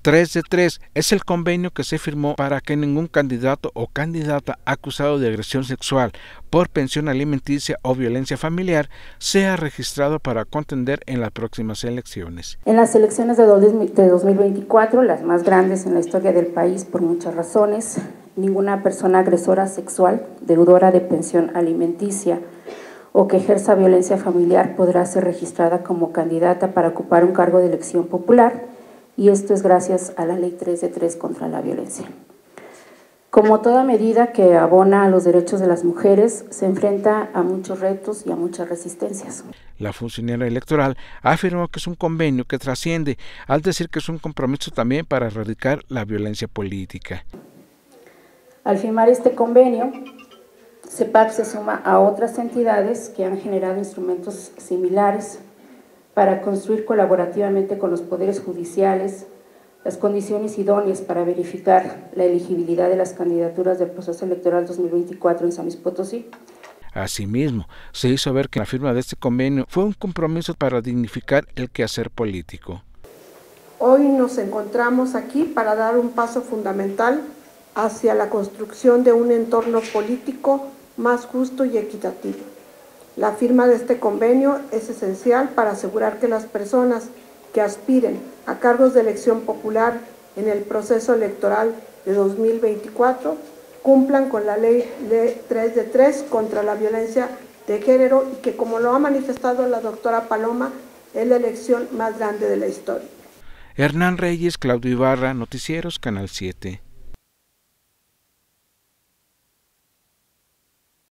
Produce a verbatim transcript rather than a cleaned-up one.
tres de tres es el convenio que se firmó para que ningún candidato o candidata acusado de agresión sexual por pensión alimenticia o violencia familiar sea registrado para contender en las próximas elecciones. En las elecciones de dos mil veinticuatro, las más grandes en la historia del país por muchas razones, ninguna persona agresora sexual, deudora de pensión alimenticia o que ejerza violencia familiar podrá ser registrada como candidata para ocupar un cargo de elección popular, y esto es gracias a la Ley tres de tres contra la violencia. Como toda medida que abona a los derechos de las mujeres, se enfrenta a muchos retos y a muchas resistencias. La funcionaria electoral afirmó que es un convenio que trasciende, al decir que es un compromiso también para erradicar la violencia política. Al firmar este convenio, CEPAC se suma a otras entidades que han generado instrumentos similares para construir colaborativamente con los poderes judiciales las condiciones idóneas para verificar la elegibilidad de las candidaturas del proceso electoral dos mil veinticuatro en San Luis Potosí. Asimismo, se hizo ver que la firma de este convenio fue un compromiso para dignificar el quehacer político. Hoy nos encontramos aquí para dar un paso fundamental hacia la construcción de un entorno político más justo y equitativo. La firma de este convenio es esencial para asegurar que las personas que aspiren a cargos de elección popular en el proceso electoral de dos mil veinticuatro cumplan con la ley tres de tres contra la violencia de género y que, como lo ha manifestado la doctora Paloma, es la elección más grande de la historia. Hernán Reyes, Claudio Ibarra, Noticieros, Canal siete.